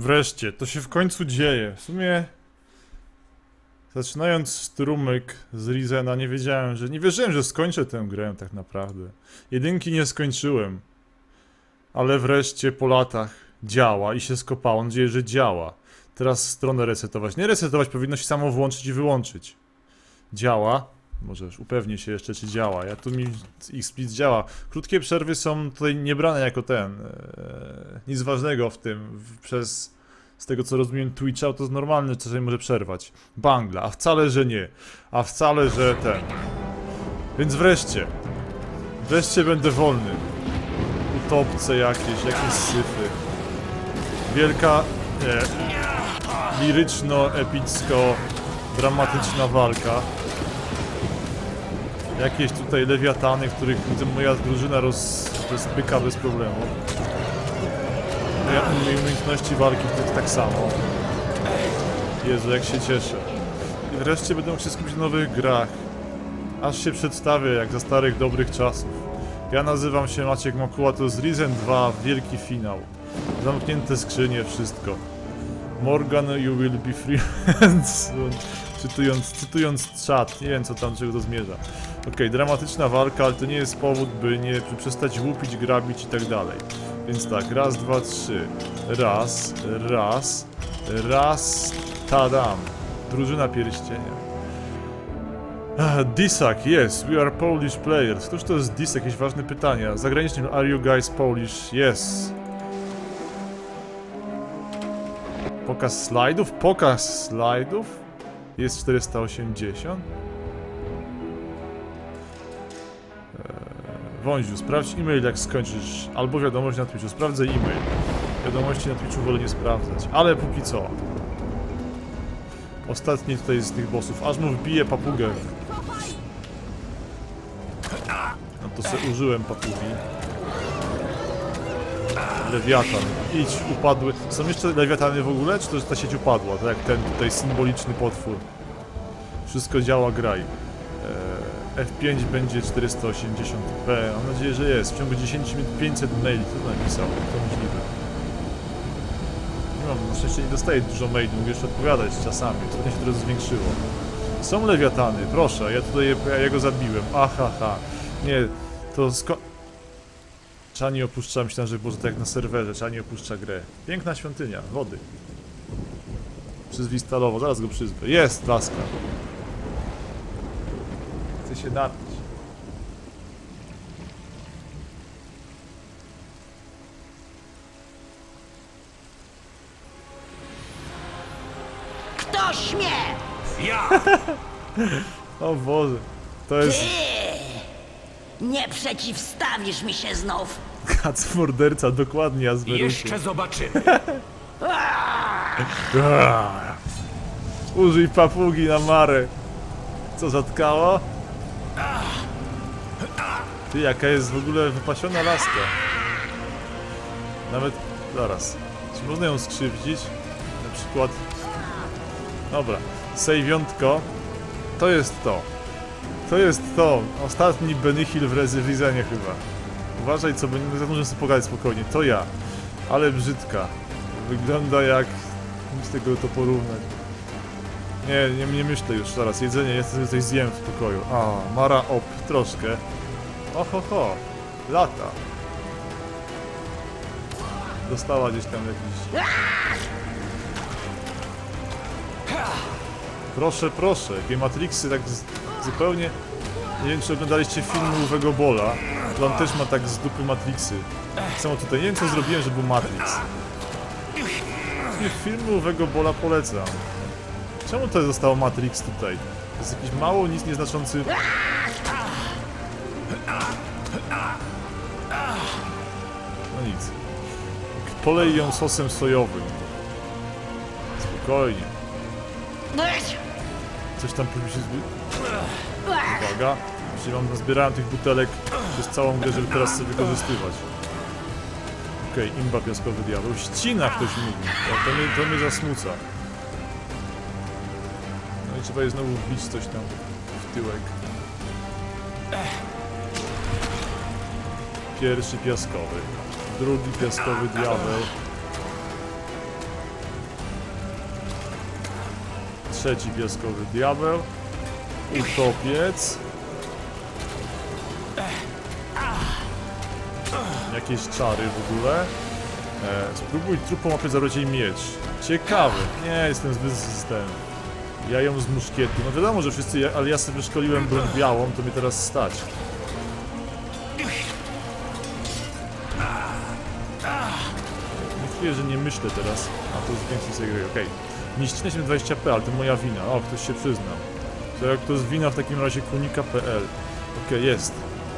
Wreszcie, to się w końcu dzieje. W sumie... Zaczynając strumyk z Rizena, nie wierzyłem, że skończę tę grę tak naprawdę. Jedynki nie skończyłem. Ale wreszcie po latach działa i się skopało. Mam nadzieję, że działa. Teraz stronę resetować. Nie resetować, powinno się samo włączyć i wyłączyć. Działa. Może już upewnię się jeszcze, czy działa. Ja tu mi X-Split działa. Krótkie przerwy są tutaj nie brane jako nic ważnego w tym. Z tego co rozumiem, Twitcha to jest normalne, czasami może przerwać. Bangla, a wcale, że nie. A wcale, że Więc wreszcie. Wreszcie będę wolny. Utopce jakieś syfy. Wielka, liryczno-epicko-dramatyczna walka. Jakieś tutaj lewiatany, których widzę moja drużyna rozpyka bez problemu. Moje umiejętności walki to tak samo. Jezu, jak się cieszę. I wreszcie będę mógł się skupić na nowych grach. Aż się przedstawię, jak za starych, dobrych czasów. Ja nazywam się Maciek Mokuła, to jest Risen 2, wielki finał. Zamknięte skrzynie, wszystko. Morgan, you will be free. Cytując czat, nie wiem co tam, czego to zmierza. Okej, dramatyczna walka, ale to nie jest powód, by nie przestać łupić, grabić i tak dalej. Więc tak, raz, dwa, trzy. Raz, tadam. Drużyna pierścienia. Disak, yes, we are Polish players. Cóż to jest Disak? Jakieś ważne pytania. Zagraniczny, are you guys Polish? Yes. Pokaz slajdów? Pokaz slajdów? Jest 480? Wąziu, sprawdź e-mail jak skończysz. Albo wiadomość na Twitchu. Sprawdzę e-mail. Wiadomości na Twitchu wolę nie sprawdzać. Ale póki co. Ostatni tutaj z tych bossów. Aż mu wbije papugę. No to se użyłem papugi. Lewiatan. Idź, upadły. Są jeszcze lewiatany w ogóle? Czy to, że ta sieć upadła? Tak jak ten tutaj symboliczny potwór. Wszystko działa, graj. F5 będzie 480p. Mam nadzieję, że jest. W ciągu 10 minut 500 maili. Kto to napisał? To możliwe. Nie mam, na szczęście nie dostaję dużo maili. Mogę jeszcze odpowiadać czasami. To się teraz zwiększyło. Są lewiatany, proszę. Ja go zabiłem. Ahaha. Nie, to Czani opuszcza, myślałem, że było to jak na serwerze. Czani opuszcza grę. Piękna świątynia, wody. Przyzwij stalowo, zaraz go przyzwę. Jest, laska. Chcę się napić. Kto śmie? Ja! O Boże, to jest... Ty! Nie przeciwstawisz mi się znów. Kac morderca, dokładnie, ja z Jeszcze zobaczymy. Użyj papugi na marę. Co, zatkało? Ty, jaka jest w ogóle wypasiona laska. Nawet... Zaraz. Czy można ją skrzywdzić? Na przykład... Dobra. Sejwiątko. To jest to. To jest to. Ostatni Benihil w Rizenie chyba. Uważaj, co będzie... Muszę sobie pogadać spokojnie. To ja. Ale brzydka. Wygląda jak... Nie z tego to porównać. Nie myślę już, zaraz, jedzenie jest, coś zjem w pokoju. A, Mara op, troszkę. Oho, lata. Dostała gdzieś tam jakiś... Proszę, jakie Matrixy tak zupełnie... Nie wiem, czy oglądaliście film Uwego Bola, to on też ma tak z dupy Matrixy. Samo tutaj, nie wiem co zrobiłem, żeby był Matrix. Film Uwego Bola polecam. Czemu to zostało Matrix tutaj? To jest jakiś mało nic nieznaczący... No nic. Polej ją sosem sojowym. Spokojnie. Coś tam powinno się zbyt... Uwaga. Właściwie zbierałem tych butelek przez całą grę, żeby teraz sobie wykorzystywać. Okej, imba piaskowy diabeł. Ścina ktoś mówi. To mnie zasmuca. No i trzeba je znowu wbić coś tam w tyłek. Pierwszy piaskowy. Drugi piaskowy diabeł. trzeci piaskowy diabeł. Utopiec. Jakieś czary w ogóle. Spróbuj trupą łapy zabrać jej miecz. Ciekawy. Nie, jestem zbyt system. Ja ją z muszkietu. No wiadomo, że wszyscy, ale ja sobie wyszkoliłem broń białą, to mnie teraz stać. Nie chwilę, że nie myślę teraz. A to jest więcej sobie gry, okej. Niszczenie 20p, ale to moja wina. O, ktoś się przyznał. To jak to jest wina w takim razie kunika.pl. Okej, jest.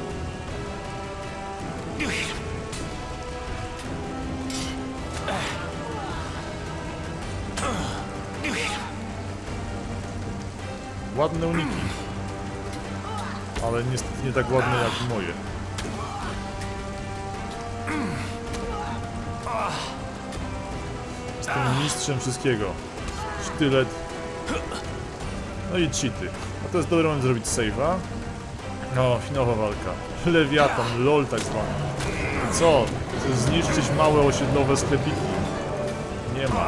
Ładne uniki. Ale niestety nie tak ładne jak moje. Jestem mistrzem wszystkiego. Sztylet. No i cheaty. A to jest dobry moment zrobić save'a. O, finałowa walka. Lewiatan, lol tak zwany. Co? Chcesz zniszczyć małe osiedlowe sklepiki? Nie ma.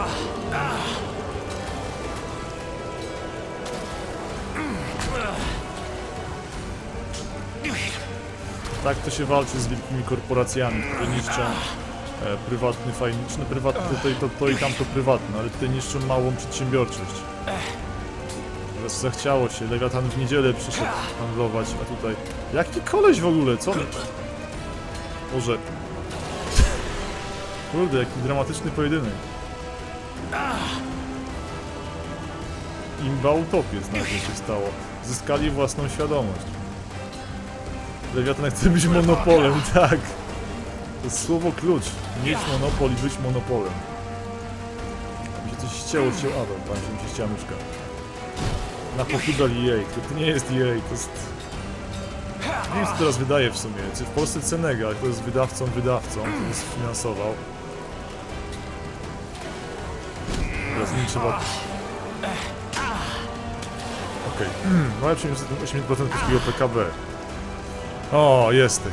Tak to się walczy z wielkimi korporacjami, które niszczą prywatny fajniczy, no prywatny tutaj to i tamto prywatne, ale tutaj niszczą małą przedsiębiorczość. Teraz zachciało się, Lewiatan w niedzielę przyszedł handlować, a tutaj... Jaki koleś w ogóle, co? Boże... Kurde, jaki dramatyczny pojedynek. Imba utopiec nagle się stało. Zyskali własną świadomość. Lewiatan chce być monopolem, tak. To jest słowo klucz. Mieć monopol i być monopolem. Mi się coś ścięło, Adam, tam się mi się ścięła myszka. Na pochybel EA, to nie jest EA, to jest... Nie wiem, co teraz wydaje w sumie. W Polsce Cenega, to jest wydawcą, który nas finansował. Teraz nie trzeba... Okej. Mamy 80% polskiego PKB. O, jesteś.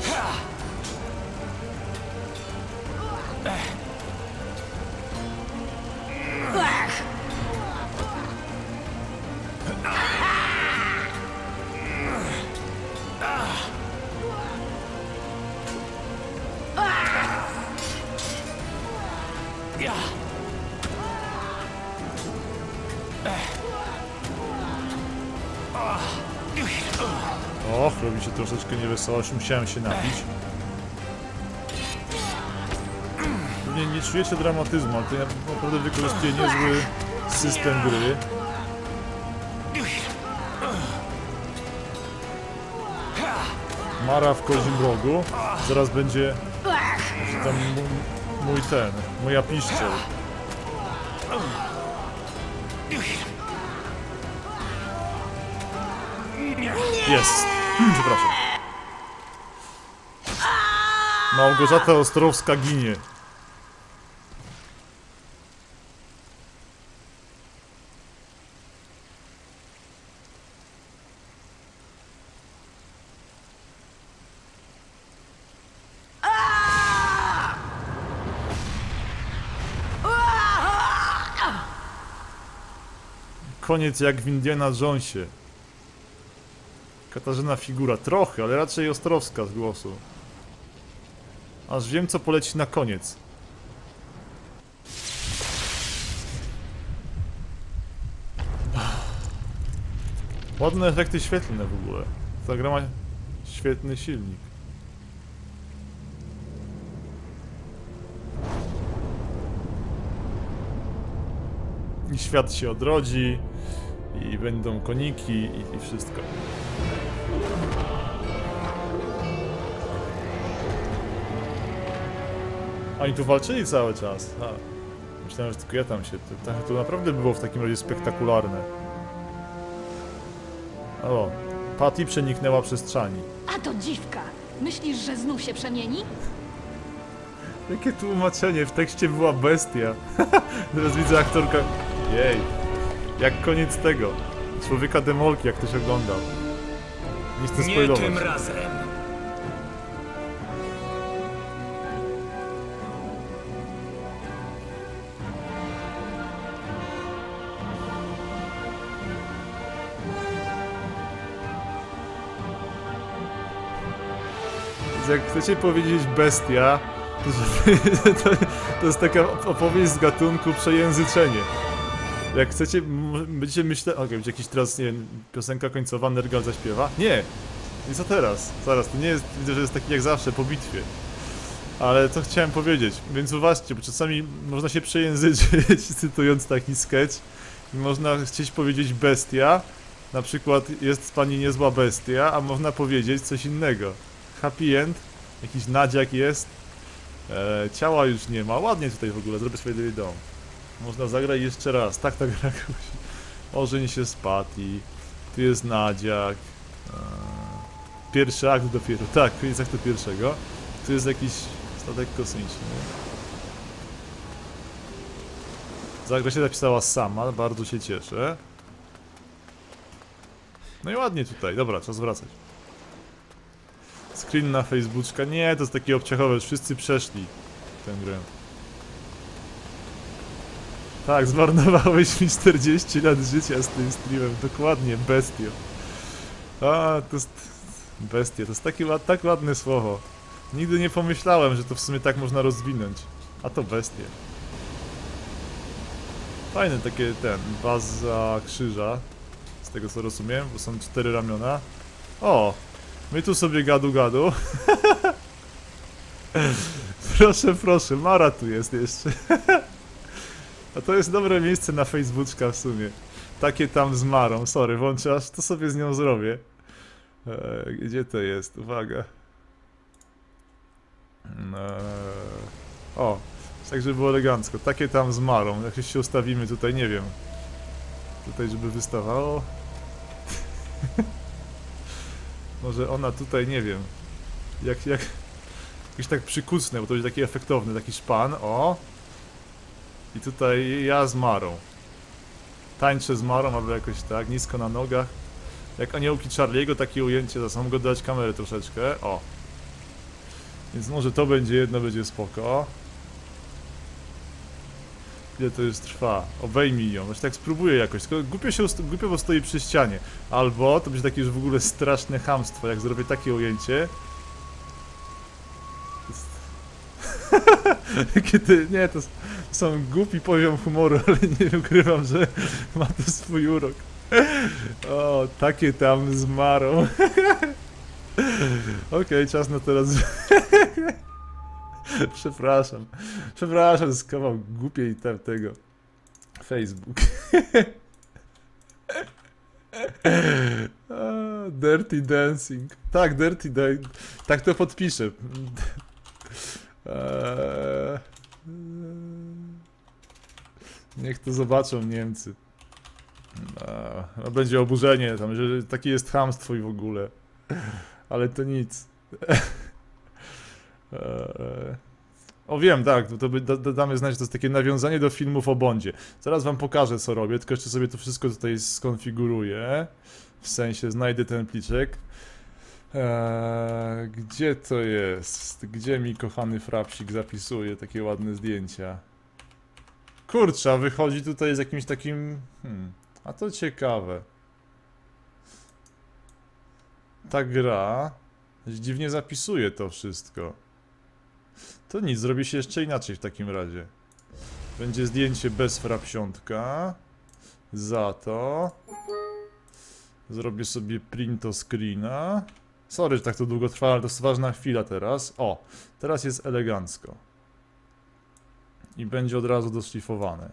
Och, robi się troszeczkę niewesoło, już musiałem się napić. Nie czujecie dramatyzmu, ale to ja naprawdę wykorzystuję niezły system gry. Mara w kozim rogu. Zaraz będzie tam moja piszczel. Jest. Przepraszam. Małgorzata Ostrowska ginie. Koniec jak w Indiana Jonesie. Katarzyna figura. Trochę, ale raczej Ostrowska z głosu. Aż wiem, co poleci na koniec. Ładne efekty świetlne w ogóle. Ta gra ma świetny silnik. I świat się odrodzi. I będą koniki i wszystko. Oni tu walczyli cały czas. Myślałem, że tylko ja tam się... To naprawdę było w takim razie spektakularne. O, Patty przeniknęła przestrzeni. A to dziwka. Myślisz, że znów się przemieni? Jakie tłumaczenie? W tekście była bestia. Teraz widzę aktorka... Jej. Jak koniec tego. Człowieka demolki, jak ktoś oglądał. Nie chcę spoilować. Nie tym razem. Więc jak chcecie powiedzieć bestia, to jest taka opowieść z gatunku przejęzyczenie. Jak chcecie, będziecie myśleć... Okej, będzie jakiś teraz, nie wiem, piosenka końcowa, Nergal zaśpiewa? Nie! I co teraz? Zaraz, to nie jest, widzę, że jest taki jak zawsze, po bitwie. Ale co chciałem powiedzieć, więc uważcie, bo czasami można się przejęzyczyć, cytując taki sketch. I można chcieć powiedzieć bestia, na przykład jest pani niezła bestia, a można powiedzieć coś innego. Happy end, jakiś nadziak jest, ciała już nie ma, ładnie tutaj w ogóle, zrobię swoje dom. Można zagrać jeszcze raz, tak ta gra kusi. Ożeń się z Patty, tu jest nadziak, pierwszy akt dopiero, tak, koniec aktu pierwszego. Tu jest jakiś statek kosmiczny. Zagra się napisała sama, bardzo się cieszę. No i ładnie tutaj, dobra, czas wracać. Screen na Facebooka, nie, to jest takie obciachowe, już wszyscy przeszli tę grę. Tak, zmarnowałeś mi 40 lat życia z tym streamem, dokładnie, bestio. A, to jest... bestia, to jest tak ładne słowo. Nigdy nie pomyślałem, że to w sumie tak można rozwinąć. A to bestie. Fajne takie, baza krzyża. Z tego co rozumiem, bo są 4 ramiona. O! My tu sobie gadu. Proszę, proszę, Mara tu jest jeszcze. A to jest dobre miejsce na Facebooka w sumie. Takie tam z Marą, sorry, włączasz, to sobie z nią zrobię. Gdzie to jest? Uwaga. O, tak żeby było elegancko. Takie tam z Marą. Jak się ustawimy tutaj, nie wiem. Tutaj, żeby wystawało. Może ona tutaj, nie wiem. Jakoś tak przykucnę, bo to będzie taki efektowny, taki szpan. O! I tutaj ja z Marą. Tańczę z Marą, albo jakoś tak, nisko na nogach. Jak aniołki Charlie'ego, takie ujęcie, zaraz mam go dać kamerę troszeczkę. O! Więc może to będzie jedno, będzie spoko. Ile to już trwa? Obejmij ją. Właśnie tak spróbuję jakoś. Tylko głupio, bo stoi przy ścianie. Albo to będzie takie już w ogóle straszne chamstwo, jak zrobię takie ujęcie. Kiedy, nie, to są głupi poziom humoru, ale nie ukrywam, że ma to swój urok. O, takie tam z Marą. Okej, czas na teraz... Przepraszam, to jest kawał głupiej tego Facebook. Dirty Dancing. Tak, Dirty Dancing. Tak to podpiszę. Niech to zobaczą Niemcy. No, będzie oburzenie tam, że takie jest chamstwo i w ogóle. Ale to nic. O wiem, tak, to damy znać, że to jest takie nawiązanie do filmów o Bondzie. Zaraz wam pokażę co robię, tylko jeszcze sobie to wszystko tutaj skonfiguruję. W sensie znajdę ten pliczek. Gdzie to jest? Gdzie mi kochany frapsik zapisuje takie ładne zdjęcia? Kurczę, a wychodzi tutaj z jakimś takim... a to ciekawe. Ta gra dziwnie zapisuje to wszystko. To nic, zrobi się jeszcze inaczej w takim razie. Będzie zdjęcie bez frapsiątka. Za to zrobię sobie printo screena. Sorry, że tak to długo trwa, ale to jest ważna chwila teraz. O, teraz jest elegancko. I będzie od razu doszlifowane.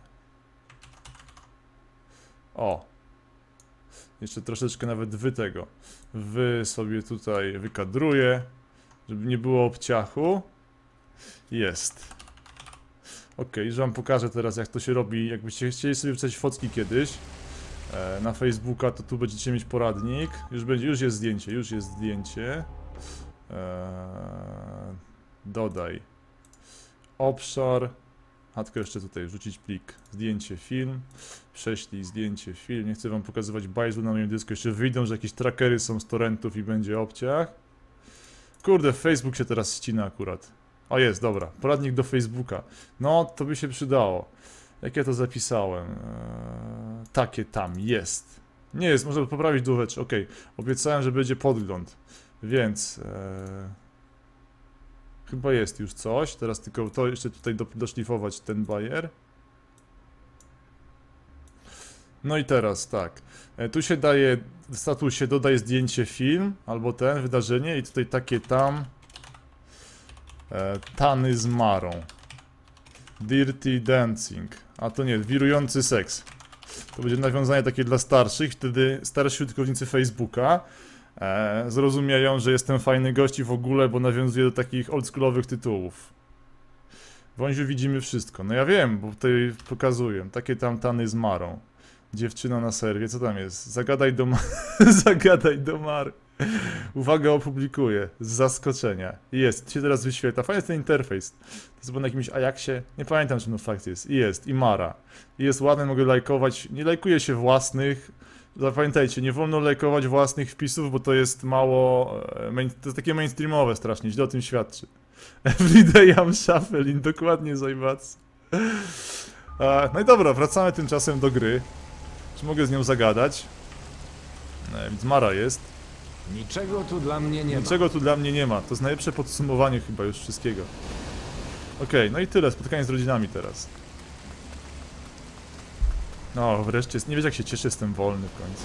O. Jeszcze troszeczkę nawet wy sobie tutaj wykadruję, żeby nie było obciachu. Jest. Ok, już wam pokażę teraz jak to się robi. Jakbyście chcieli sobie wrzucać fotki kiedyś na Facebooka, to tu będziecie mieć poradnik. Już jest zdjęcie. Dodaj. Obszar. A tylko jeszcze tutaj wrzucić plik. Zdjęcie, film. Prześlij zdjęcie, film. Nie chcę wam pokazywać bajzu na moim dysku. Jeszcze wyjdą, że jakieś trackery są z torrentów i będzie obciach. Kurde, Facebook się teraz ścina akurat. O jest, dobra. Poradnik do Facebooka. No, to by się przydało. Jak ja to zapisałem? Takie tam, jest. Nie jest, może poprawić dwóch rzeczy. Okej, obiecałem, że będzie podgląd. Więc... Chyba jest już coś. Teraz tylko to jeszcze tutaj doszlifować ten bajer. No i teraz tak. Tu się daje, w statusie dodaje zdjęcie film, albo ten, wydarzenie i tutaj takie tam. Tany z Marą. Dirty Dancing. A to nie, wirujący seks. To będzie nawiązanie takie dla starszych, wtedy starsi użytkownicy Facebooka zrozumieją, że jestem fajny gość i w ogóle, bo nawiązuję do takich oldschoolowych tytułów. Wąziu widzimy wszystko. No ja wiem, bo tutaj pokazuję. Takie tam Tany z Marą. Dziewczyna na serwie, co tam jest? Zagadaj do Zagadaj do Mary. Uwaga, opublikuję. Z zaskoczenia. Jest, się teraz wyświetla. Fajny jest ten interfejs. To jest chyba na jakimś Ajaxie. Nie pamiętam, czy no fakt jest. I jest, i Mara. I jest ładny, mogę lajkować. Nie lajkuję się własnych. Zapamiętajcie, nie wolno lajkować własnych wpisów, bo to jest mało... To jest takie mainstreamowe strasznie, źle o tym świadczy. Everyday I'm shuffling, dokładnie zajbac. No i dobra, wracamy tymczasem do gry. Czy mogę z nią zagadać? Więc Mara jest. Niczego tu dla mnie nie ma. Niczego tu dla mnie nie ma. To jest najlepsze podsumowanie chyba już wszystkiego. Okej, no i tyle. Spotkanie z rodzinami teraz. No, wreszcie. Nie wiesz jak się cieszę, jestem wolny w końcu.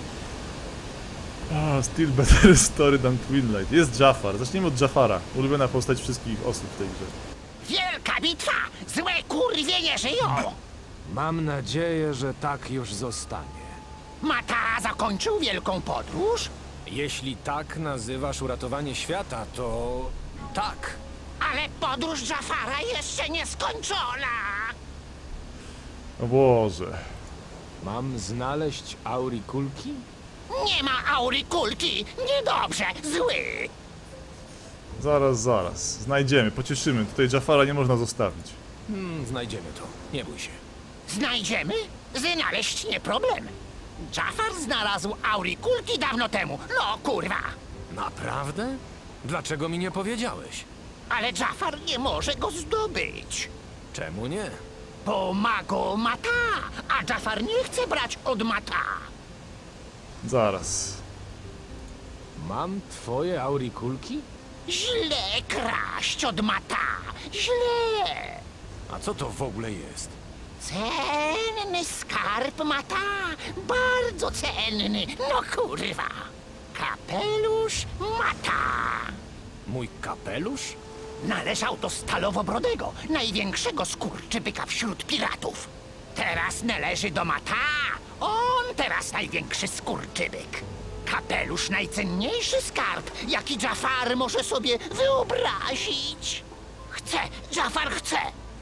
Still better story than Twilight. Jest Jafar. Zacznijmy od Jafara. Ulubiona postać wszystkich osób w tej grze. Wielka bitwa! Złe kurwie nie żyją! Mam nadzieję, że tak już zostanie. Mata zakończył wielką podróż? Jeśli tak nazywasz uratowanie świata, to... tak. Ale podróż Jafara jeszcze nie skończona! O Boże. Mam znaleźć Aurikulki? Nie ma Aurikulki! Niedobrze! Zły! Zaraz. Znajdziemy, pocieszymy. Tutaj Jafara nie można zostawić. Znajdziemy to. Nie bój się. Znajdziemy? Znaleźć nie problem. Jafar znalazł Aurikulki dawno temu. No kurwa! Naprawdę? Dlaczego mi nie powiedziałeś? Ale Jafar nie może go zdobyć. Czemu nie? Bo ma go Mata, a Jafar nie chce brać od Mata. Zaraz. Mam twoje Aurikulki? Źle kraść od Mata. Źle. A co to w ogóle jest? Cenny skarb Mata. Bardzo cenny. No kurwa. Kapelusz Mata. Mój kapelusz? Należał do Stalowobrodego, największego skurczybyka wśród piratów. Teraz należy do Mata. On teraz największy skurczybyk. Kapelusz najcenniejszy skarb, jaki Jafar może sobie wyobrazić. Chce, Jafar chce.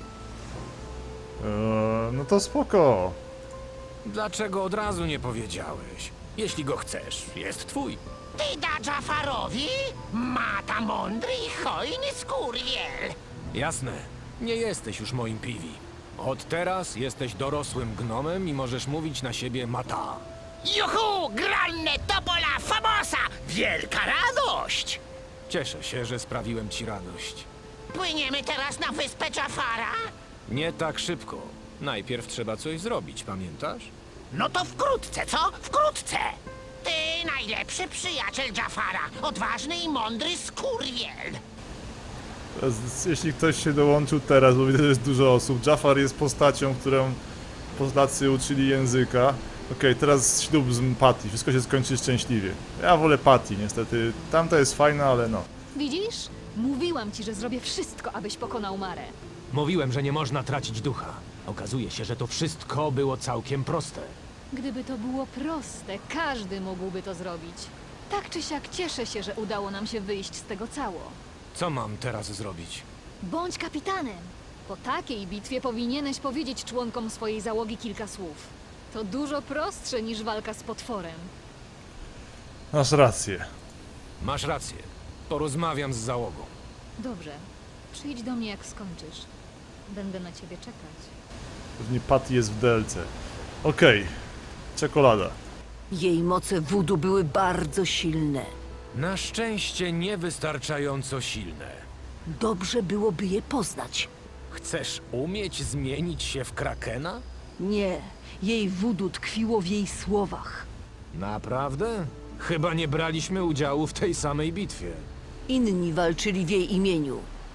No to spoko. Dlaczego od razu nie powiedziałeś? Jeśli go chcesz, jest twój. Ty da Jafarowi? Mata mądry i hojny skurwiel. Jasne. Nie jesteś już moim piwi. Od teraz jesteś dorosłym gnomem i możesz mówić na siebie Mata. Juhu, granne topola famosa! Wielka radość! Cieszę się, że sprawiłem ci radość. Płyniemy teraz na wyspę Jafara? Nie tak szybko. Najpierw trzeba coś zrobić, pamiętasz? No to wkrótce, co? Wkrótce! Ty najlepszy przyjaciel Jafara, odważny i mądry skurwiel. Jeśli ktoś się dołączył teraz, bo widzę, że jest dużo osób. Jafar jest postacią, którą Polacy uczyli języka. Okej, teraz ślub z Patty. Wszystko się skończy szczęśliwie. Ja wolę Patty, niestety. Tamta jest fajna, ale no. Widzisz? Mówiłam ci, że zrobię wszystko, abyś pokonał Marę. Mówiłem, że nie można tracić ducha. Okazuje się, że to wszystko było całkiem proste. Gdyby to było proste, każdy mógłby to zrobić. Tak czy siak cieszę się, że udało nam się wyjść z tego cało. Co mam teraz zrobić? Bądź kapitanem. Po takiej bitwie powinieneś powiedzieć członkom swojej załogi kilka słów. To dużo prostsze niż walka z potworem. Masz rację. Masz rację. Porozmawiam z załogą. Dobrze. Przyjdź do mnie, jak skończysz. Będę na ciebie czekać. Pewnie Patty jest w DLC. Okej. Czekolada. Jej moce wudu były bardzo silne. Na szczęście niewystarczająco silne. Dobrze byłoby je poznać. Chcesz umieć zmienić się w krakena? Nie, jej wudu tkwiło w jej słowach. Naprawdę? Chyba nie braliśmy udziału w tej samej bitwie. Inni walczyli w jej imieniu.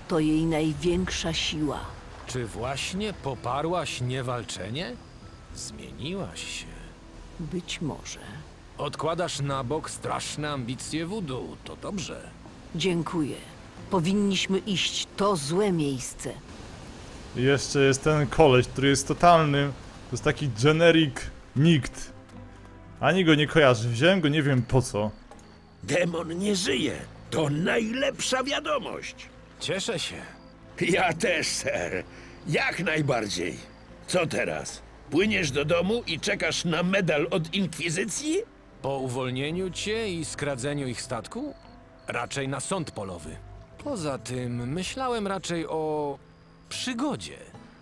To jej największa siła. Czy właśnie poparłaś niewalczenie? Zmieniłaś się. Być może. Odkładasz na bok straszne ambicje voodoo, to dobrze. Dziękuję. Powinniśmy iść. To złe miejsce. I jeszcze jest ten koleś, który jest totalnym. To jest taki generic nikt. Ani go nie kojarzę. Wziąłem go nie wiem po co. Demon nie żyje. To najlepsza wiadomość. Cieszę się. Ja też, ser. Jak najbardziej. Co teraz? Płyniesz do domu i czekasz na medal od Inkwizycji? Po uwolnieniu cię i skradzeniu ich statku? Raczej na sąd polowy. Poza tym myślałem raczej o przygodzie.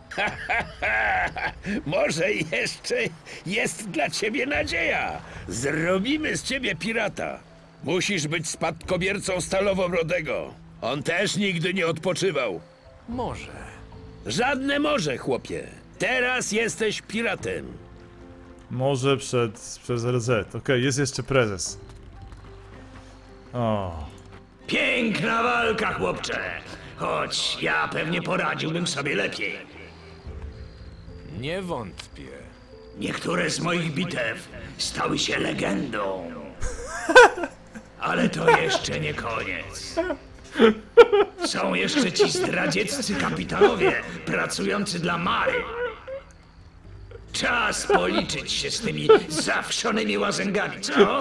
Może jeszcze jest dla ciebie nadzieja. Zrobimy z ciebie pirata. Musisz być spadkobiercą Stalowobrodego. On też nigdy nie odpoczywał. Może. Żadne może, chłopie. Teraz jesteś piratem. Może przez RZ. Okej, jest jeszcze prezes. O. Piękna walka, chłopcze. Choć ja pewnie poradziłbym sobie lepiej. Nie wątpię. Niektóre z moich bitew stały się legendą. Ale to jeszcze nie koniec. Są jeszcze ci zdradzieccy kapitanowie pracujący dla Mary. Czas policzyć się z tymi zawszonymi łazęgami, co?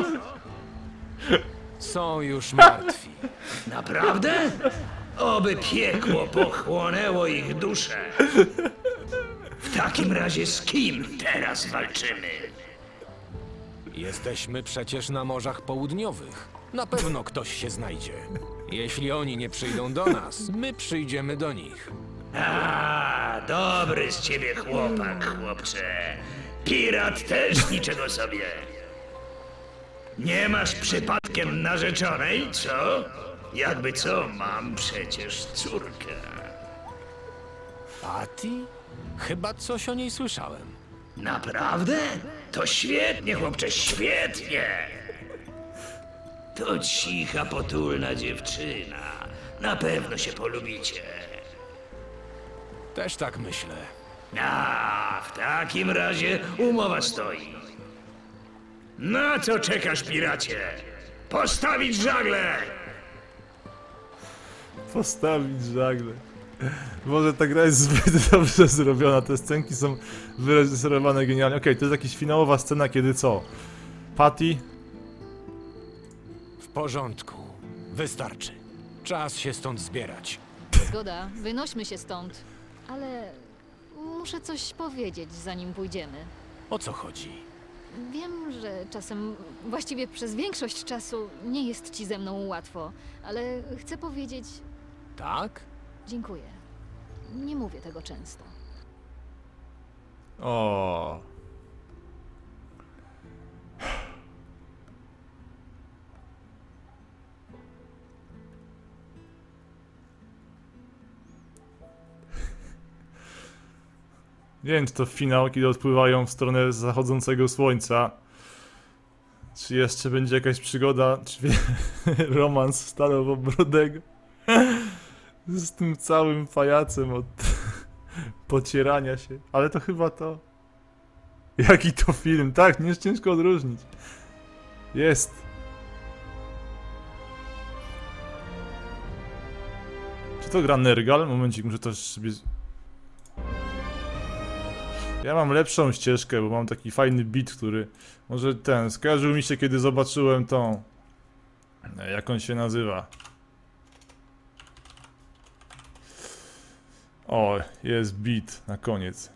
Są już martwi. Naprawdę? Oby piekło pochłonęło ich dusze. W takim razie z kim teraz walczymy? Jesteśmy przecież na morzach południowych. Na pewno ktoś się znajdzie. Jeśli oni nie przyjdą do nas, my przyjdziemy do nich. A, dobry z ciebie chłopak, chłopcze. Pirat też niczego sobie. Nie masz przypadkiem narzeczonej, co? Jakby co, mam przecież córkę. Patty? Chyba coś o niej słyszałem. Naprawdę? To świetnie, chłopcze, świetnie! To cicha, potulna dziewczyna. Na pewno się polubicie. Też tak myślę. A, w takim razie umowa stoi. Na co czekasz, piracie? Postawić żagle! Postawić żagle. Może ta gra jest zbyt dobrze zrobiona, te scenki są wyreżyserowane genialnie. Okej, to jest jakaś finałowa scena, kiedy co? Patty? W porządku. Wystarczy. Czas się stąd zbierać. Zgoda, wynośmy się stąd. Ale muszę coś powiedzieć, zanim pójdziemy. O co chodzi? Wiem, że czasem, właściwie przez większość czasu nie jest ci ze mną łatwo, ale chcę powiedzieć Tak? dziękuję. Nie mówię tego często. O. Nie wiem, czy to finał, kiedy odpływają w stronę zachodzącego słońca. Czy jeszcze będzie jakaś przygoda, czy romans Stalowobrodego z tym całym pajacem od pocierania się. Ale to chyba to. Jaki to film? Tak, nie jest ciężko odróżnić. Jest. Czy to gra Nergal? Momencik, muszę też sobie... Ja mam lepszą ścieżkę, bo mam taki fajny beat, który... Może ten, skojarzył mi się, kiedy zobaczyłem tą... Jak on się nazywa? O, jest beat na koniec.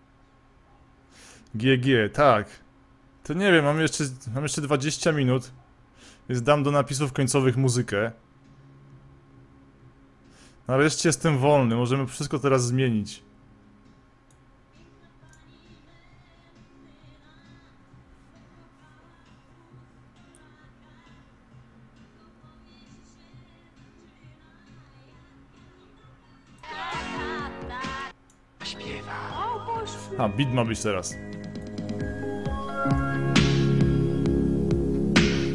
GG, tak. To nie wiem, mam jeszcze 20 minut. Więc dam do napisów końcowych muzykę. Nareszcie jestem wolny, możemy wszystko teraz zmienić. A, beat ma być teraz.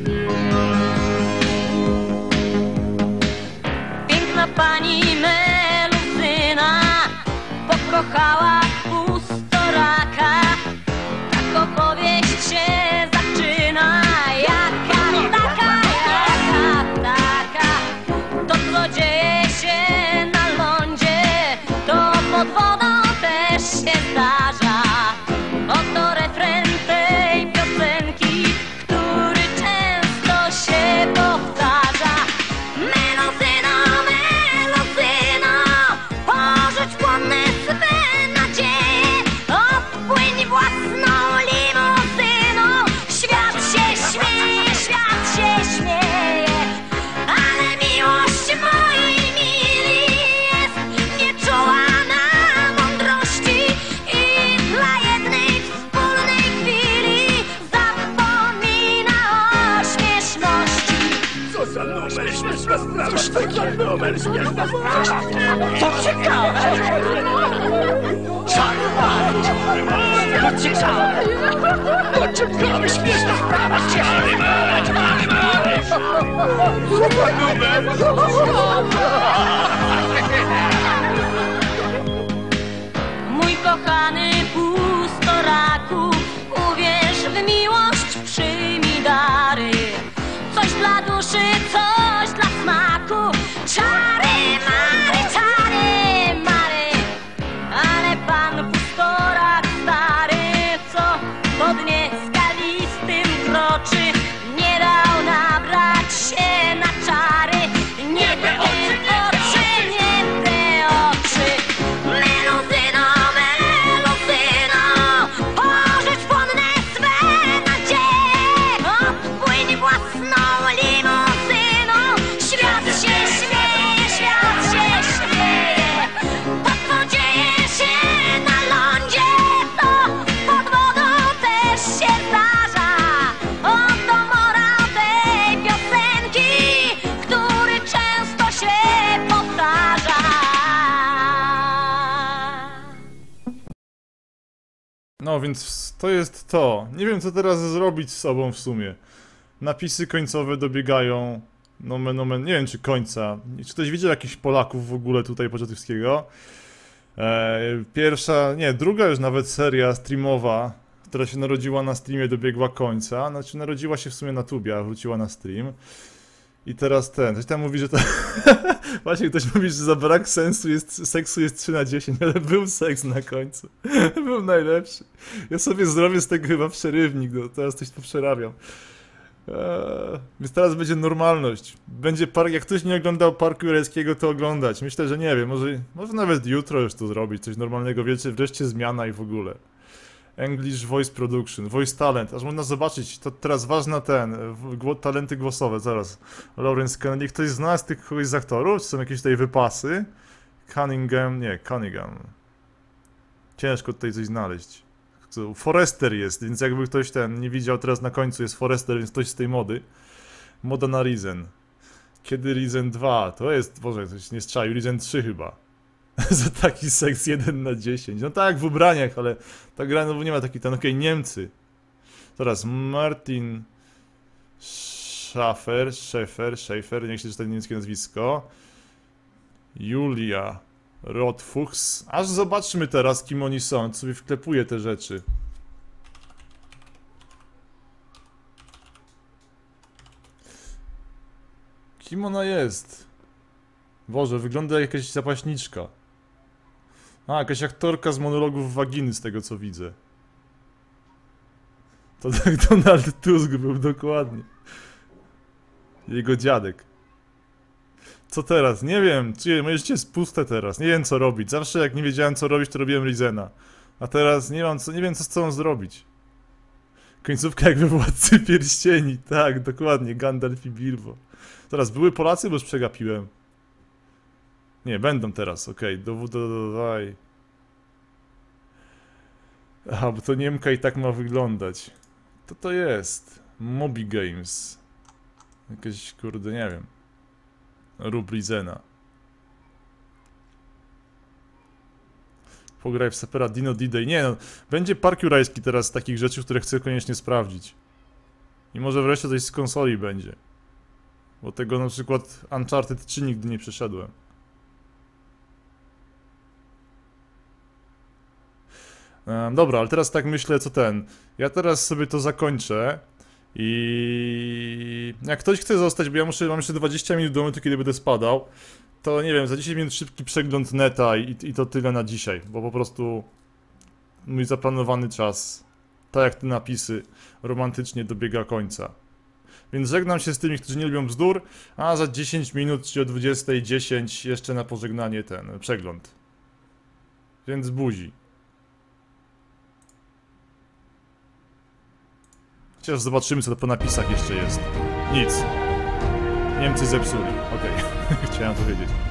Piękna pani Mary pokochała pustoraka. Tak opowieść się zaczyna. Jaka taka, to co dzieje się na lądzie, to pod wodą też się zdarza. Oto refren tej piosenki, który często się powtarza. Melodyno, melodyno, pożycz płonne swe nadzieje, odpłyń własną limuzyną. Świat się śmieje, ale miłość mojej mili jest nieczuła na mądrości i dla jednej wspólnej chwili zapomina o śmieszności. Co za numer, śmieszna sprawa, taki numer, śmieszna sprawa. To ciekawe! To ciekawe, śmieszna sprawa, super numer! Mój kochany pustoraku, uwierz w miłość, przyjmij dary. Coś dla duszy, coś dla smaku. Czary, mary, ale pan pustorak stary, co po dnie skalistym kroczy, nie dał nabrać się na czary. Nie te oczy, nie te oczy. Melodyno, pożycz płonne swe nadzieje, odpłyń własną limuzyną. Świat się śmieje, to co dzieje się na lądzie, to pod wodą też się zdarza. Oto morał tej piosenki, który często się powtarza. No więc to jest to. Nie wiem co teraz zrobić z sobą w sumie. Napisy końcowe dobiegają. Nomen, nie wiem czy końca. Czy ktoś widział jakichś Polaków w ogóle tutaj Pociatowskiego? Druga już nawet seria streamowa, która się narodziła na streamie, dobiegła końca. Znaczy narodziła się w sumie na tubie, a wróciła na stream. I teraz ktoś tam mówi, że to... Właśnie ktoś mówi, że za brak seksu jest 3 na 10, ale był seks na końcu. Był najlepszy. Ja sobie zrobię z tego chyba przerywnik, no, teraz coś tu przerabiam. Więc teraz będzie normalność. Będzie jak ktoś nie oglądał Parku Jurajskiego, to oglądać. Myślę, że nie wiem, może nawet jutro już to zrobić, coś normalnego, wiecie, wreszcie zmiana i w ogóle. English Voice Production, Voice Talent, aż można zobaczyć, to teraz ważne talenty głosowe, zaraz. Lawrence Kennedy, ktoś zna z tych kogoś z aktorów? Czy są jakieś tutaj wypasy? Cunningham. Ciężko tutaj coś znaleźć. Forrester jest, więc jakby ktoś nie widział, teraz na końcu jest Forrester, więc ktoś z tej mody. Moda na Risen. Kiedy Risen 2? To jest, Boże, ktoś nie strzaił, Risen 3 chyba. Za taki seks 1 na 10. No tak, w ubraniach, ale ta gra no nie ma taki okej, Niemcy. Teraz Martin Schaffer, nie chcę czytać niemieckie nazwisko. Julia Rothfuchs. Aż zobaczmy teraz, kim oni są. Sobie wklepuję te rzeczy. Kim ona jest? Boże, wygląda jak jakaś zapaśniczka. A, jakaś aktorka z monologów waginy, z tego co widzę. To tak Donald Tusk był dokładnie. Jego dziadek. Co teraz? Nie wiem. Moje życie jest puste teraz. Nie wiem co robić. Zawsze jak nie wiedziałem co robić, to robiłem Risena. A teraz nie wiem co z sobą zrobić. Końcówka jakby Władcy Pierścieni. Tak, dokładnie. Gandalf i Bilbo. Teraz były Polacy, bo już przegapiłem. Nie, będą teraz, okej. Dawaj. Aha, bo to Niemka i tak ma wyglądać. To jest? Moby Games. Jakieś, kurde, nie wiem. Rób Risena. Pograj w Sapera Dino D-Day. Nie no, będzie Park Jurajski teraz z takich rzeczy, które chcę koniecznie sprawdzić. I może wreszcie coś z konsoli będzie. Bo tego na przykład Uncharted 3 nigdy nie przeszedłem. Dobra, ale teraz tak myślę, co ten. Ja teraz sobie to zakończę. I jak ktoś chce zostać, bo mam jeszcze 20 minut do momentu, kiedy będę spadał, to nie wiem, za 10 minut szybki przegląd neta i to tyle na dzisiaj, bo po prostu mój zaplanowany czas, tak jak te napisy, romantycznie dobiega końca. Więc żegnam się z tymi, którzy nie lubią bzdur, a za 10 minut, czy o 20:10 jeszcze na pożegnanie ten przegląd. Więc buzi. Chociaż zobaczymy, co to po napisach jeszcze jest. Nic. Niemcy zepsuli. Okej. Chciałem to wiedzieć.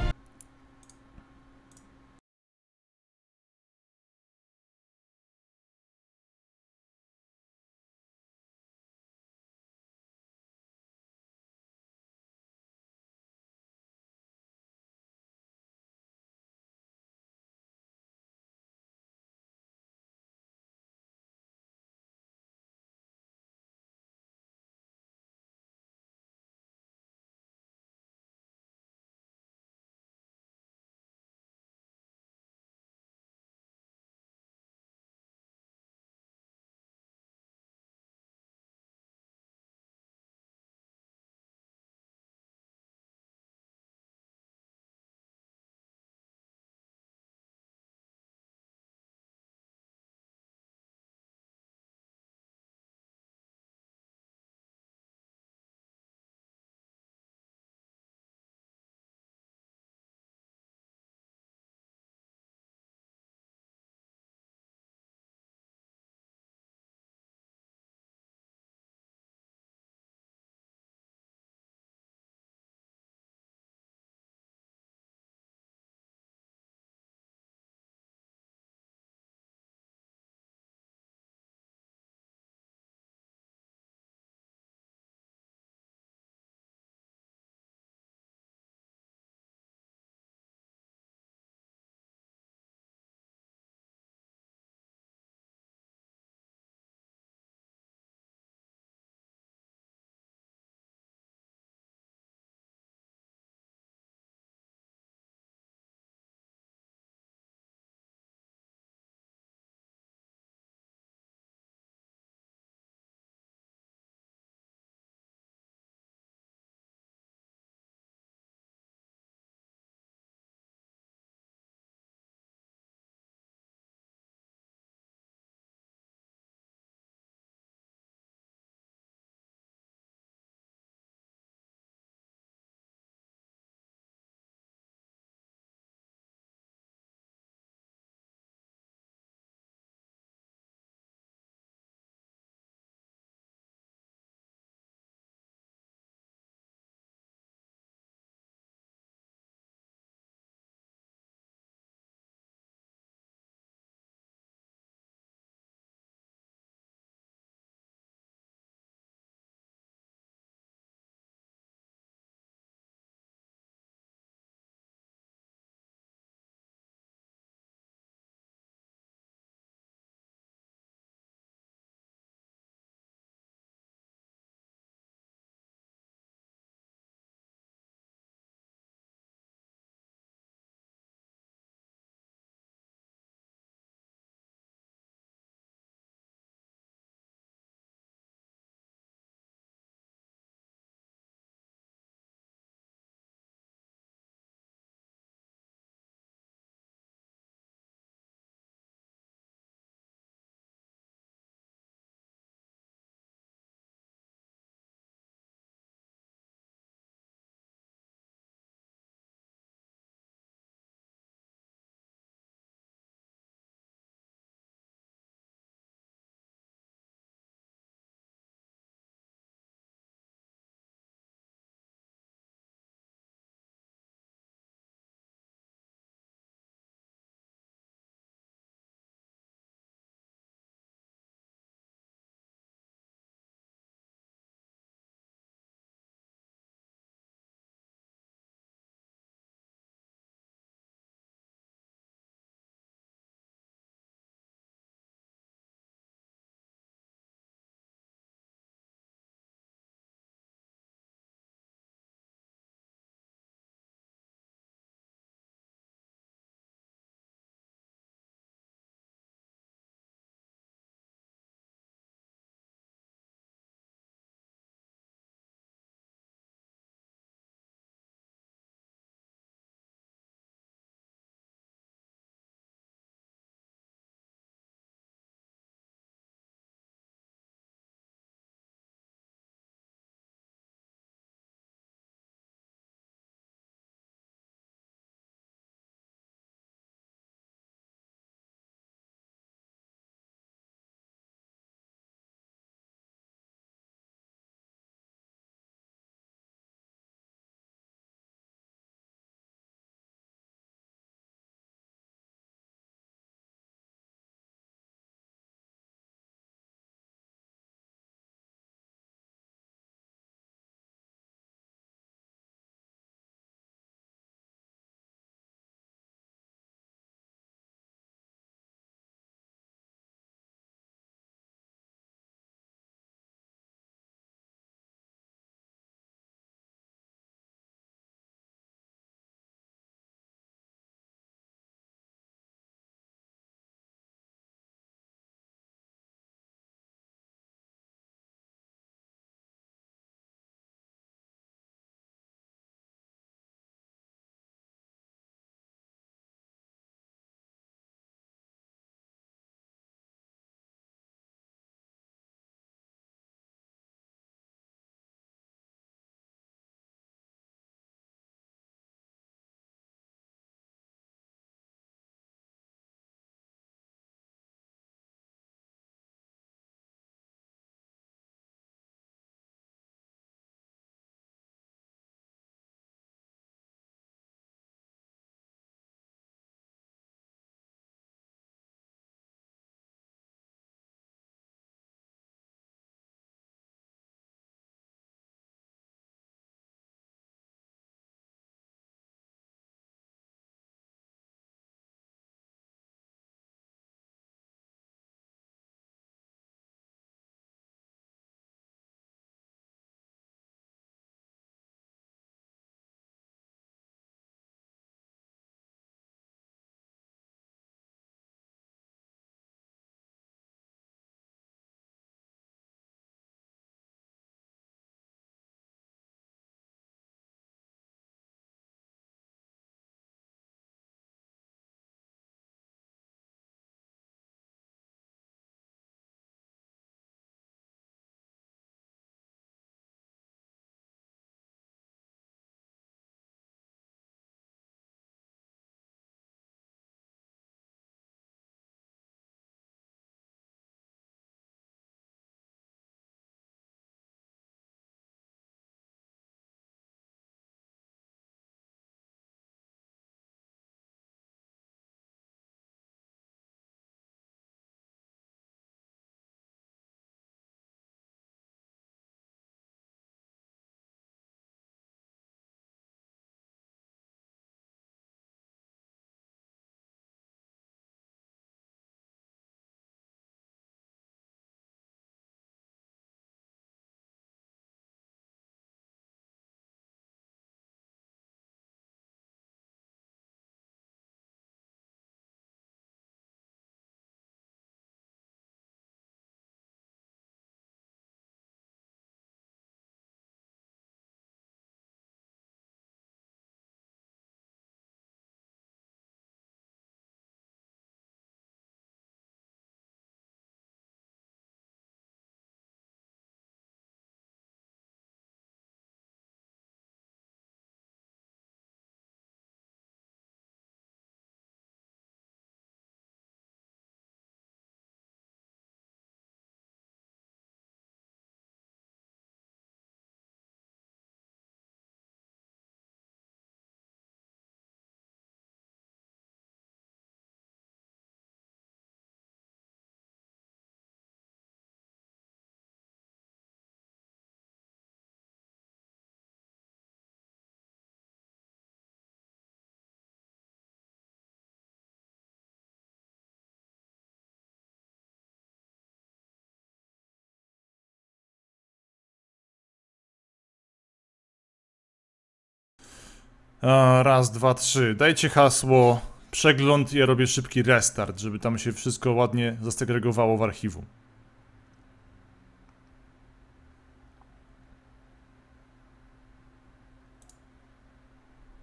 Raz, dwa, trzy. Dajcie hasło, przegląd i ja robię szybki restart, żeby tam się wszystko ładnie zasegregowało w archiwum.